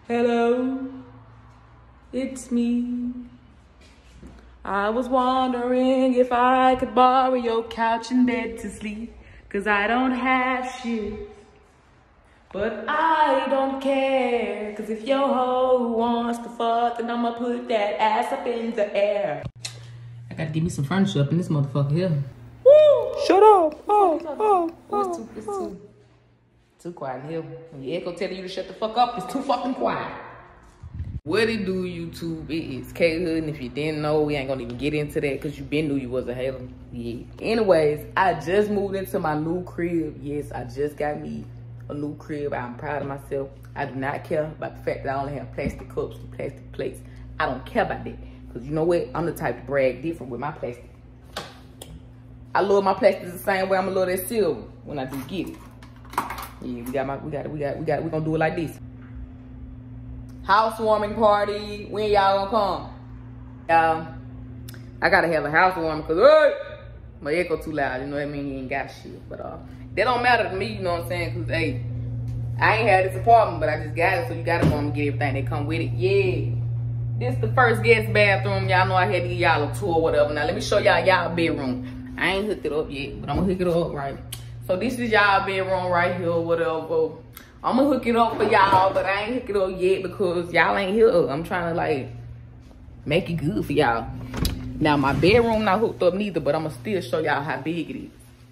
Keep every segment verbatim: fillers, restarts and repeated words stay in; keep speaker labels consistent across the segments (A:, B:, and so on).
A: Hello, it's me. I was wondering if I could borrow your couch and bed to sleep, 'cause I don't have shit. But I don't care, 'cause if your hoe wants to fuck, then I'ma put that ass up in the air. I gotta give me some furniture up in this motherfucker here. Woo! Shut up! Oh, oh, oh. It's too, it's too, too quiet in here. When your echo telling you to shut the fuck up, it's too fucking quiet. What it do, YouTube? It is K Hood, and if you didn't know, we ain't gonna even get into that because you been knew you was a hater. Yeah. Anyways, I just moved into my new crib. Yes, I just got me a new crib. I'm proud of myself. I do not care about the fact that I only have plastic cups and plastic plates. I don't care about that. Because you know what? I'm the type to brag different with my plastic. I love my plastic the same way I'm gonna love that silver when I do get it. Yeah, we got my, we got it, we got, we got, we gonna do it like this. Housewarming party. When y'all gonna come? Y'all, I gotta have a housewarming because hey, my echo too loud. You know what I mean? You ain't got shit. But uh, that don't matter to me. You know what I'm saying? Because hey, I ain't had this apartment, but I just got it, so you gotta go and get everything that come with it. Yeah. This is the first guest bathroom. Y'all know I had to give y'all a tour or whatever. Now let me show y'all y'all bedroom. I ain't hooked it up yet, but I'm gonna hook it up right. So this is y'all bedroom right here or whatever. I'm gonna hook it up for y'all, but I ain't hook it up yet because y'all ain't here. I'm trying to like make it good for y'all. Now my bedroom not hooked up neither, but I'm gonna still show y'all how big it is.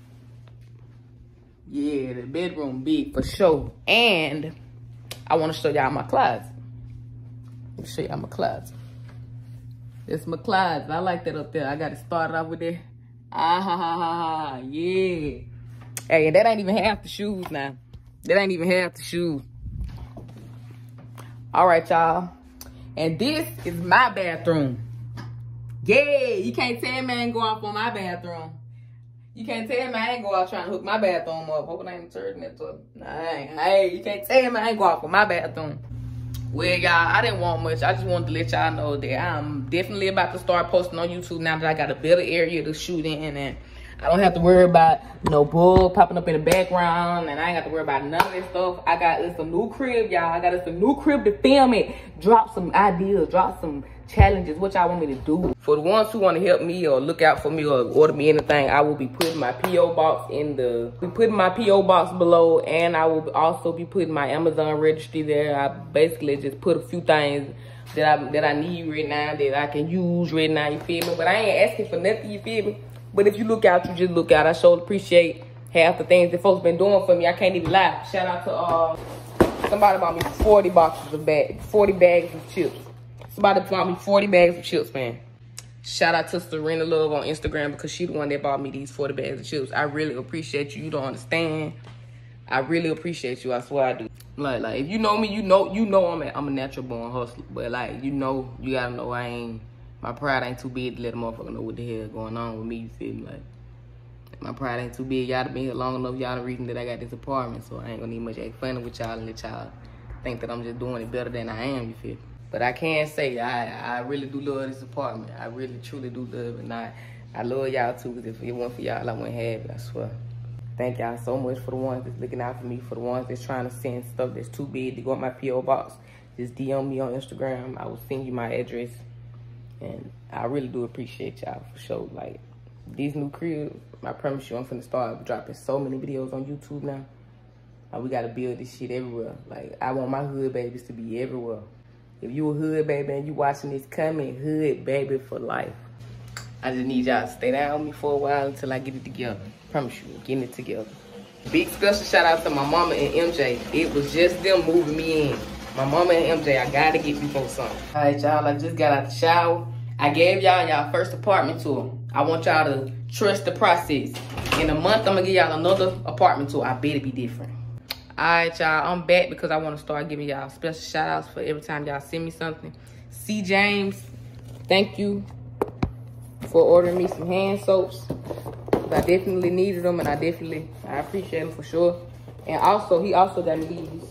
A: Yeah, the bedroom big for sure. And I wanna show y'all my closet. Let me show y'all my closet. It's my closet. I like that up there. I got it started off with that. Ah ha ha ha ha. Yeah. Hey, and that ain't even half the shoes now. That ain't even half the shoes. All right, y'all. And this is my bathroom. Yeah, you can't tell me I ain't go off on my bathroom. You can't tell me I ain't go out trying to hook my bathroom up. Hoping I ain't turning it to Nah, hey, you can't tell me I ain't go off on my bathroom. Well, y'all, I didn't want much. I just wanted to let y'all know that I'm definitely about to start posting on YouTube now that I got a better area to shoot in, and I don't have to worry about no bug popping up in the background, and I ain't got to worry about none of this stuff. I got us a new crib, y'all. I got us a new crib to film it. Drop some ideas, drop some challenges, what y'all want me to do. For the ones who want to help me or look out for me or order me anything, I will be putting my P O box in the, be putting my P O box below, and I will also be putting my Amazon registry there. I basically just put a few things that I that I need right now, that I can use right now, you feel me? But I ain't asking for nothing, you feel me? But if you look out, you just look out. I sure appreciate half the things that folks been doing for me. I can't even lie. Shout out to uh, somebody bought me forty boxes of bags, forty bags of chips. Somebody bought me forty bags of chips, man. Shout out to Serena Love on Instagram because she the one that bought me these forty bags of chips. I really appreciate you. You don't understand. I really appreciate you. I swear I do. Like, like if you know me, you know, you know I'm a, I'm a natural born hustler. But like, you know, you gotta know I ain't. My pride ain't too big to let a motherfucker know what the hell going on with me, you feel me? Like, my pride ain't too big. Y'all been here long enough. Y'all the reason that I got this apartment, so I ain't gonna need much act funny with y'all and let y'all think that I'm just doing it better than I am, you feel me? But I can say I I really do love this apartment. I really, truly do love it. And I, I love y'all too, because if it wasn't for y'all, I wouldn't have it, I swear. Thank y'all so much for the ones that's looking out for me, for the ones that's trying to send stuff that's too big to go in my P O box. Just D M me on Instagram. I will send you my address. And I really do appreciate y'all for sure. Like, these new cribs, I promise you, I'm finna start dropping so many videos on YouTube now. Like, we gotta build this shit everywhere. Like, I want my hood babies to be everywhere. If you a hood baby and you watching this, comment hood baby for life. I just need y'all to stay down with me for a while until I get it together. I promise you, getting it together. Big special shout out to my mama and M J. It was just them moving me in. My mama and M J, I gotta get you folks something. All right, y'all, I just got out the shower. I gave y'all y'all first apartment tour. I want y'all to trust the process. In a month, I'm gonna give y'all another apartment tour. I bet it be different. All right, y'all, I'm back because I want to start giving y'all special shout outs for every time y'all send me something. C. James, thank you for ordering me some hand soaps. I definitely needed them, and I definitely, I appreciate them for sure. And also, he also got me these.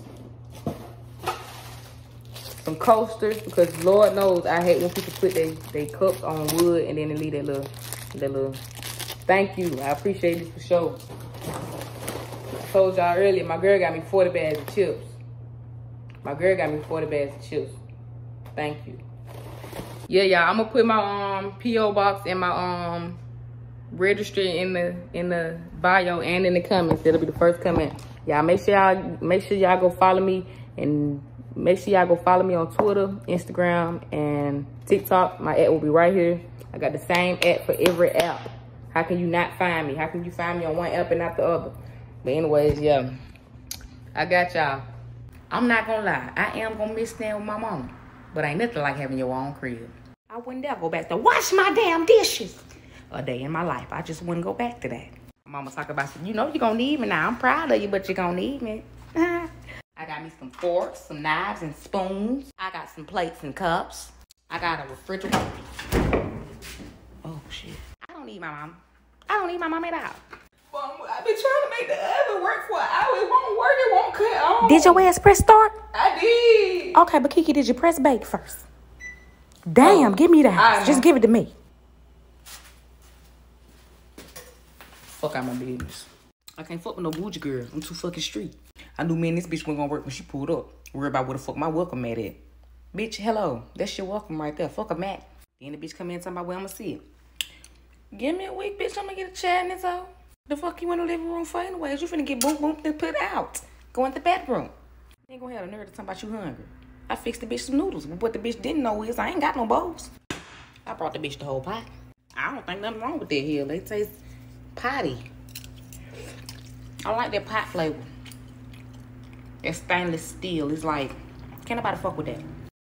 A: Some coasters, because Lord knows I hate when people put their they cups on wood and then they leave that little, that little. Thank you. I appreciate this for sure. I told y'all earlier, my girl got me forty bags of chips. My girl got me forty bags of chips. Thank you. Yeah, y'all, I'm gonna put my um P O box and my um registry in the in the bio and in the comments. It'll be the first comment. Y'all make sure y'all make sure y'all go follow me, and make sure y'all go follow me on Twitter, Instagram, and TikTok. My ad will be right here. I got the same ad for every app. How can you not find me? How can you find me on one app and not the other? But anyways, yeah, I got y'all. I'm not gonna lie, I am gonna miss staying with my mama, but ain't nothing like having your own crib. I wouldn't dare go back to wash my damn dishes a day in my life. I just wouldn't go back to that. My mama talk about, you know you're gonna need me now. I'm proud of you, but you're gonna need me. I got me some forks, some knives and spoons. I got some plates and cups. I got a refrigerator. Oh shit. I don't need my mama. I don't need my mama at all. Well, I've been trying to make the oven work for an hour. It won't work. It won't cut on.
B: Did your ass press start?
A: I did.
B: Okay, but Kiki, did you press bake first? Damn, oh, give me that. Just give it to me.
A: Fuck out my business. I can't fuck with no bougie girl. I'm too fucking street. I knew me and this bitch wasn't gonna work when she pulled up. Worry about where the fuck my welcome mat at. Bitch, hello. That's your welcome right there. Fuck a mat. Then the bitch come in and talking about where I'ma sit. Give me a week, bitch. I'm gonna get a chair in this hole. The fuck you in the living room for anyways? You finna get boom boom and put out. Go in the bedroom. You ain't gonna have a nerve to talk about you hungry. I fixed the bitch some noodles. But what the bitch didn't know is I ain't got no bowls. I brought the bitch the whole pot. I don't think nothing wrong with that here. They taste potty. I like that pot flavor. That stainless steel. It's like, can't nobody fuck with that.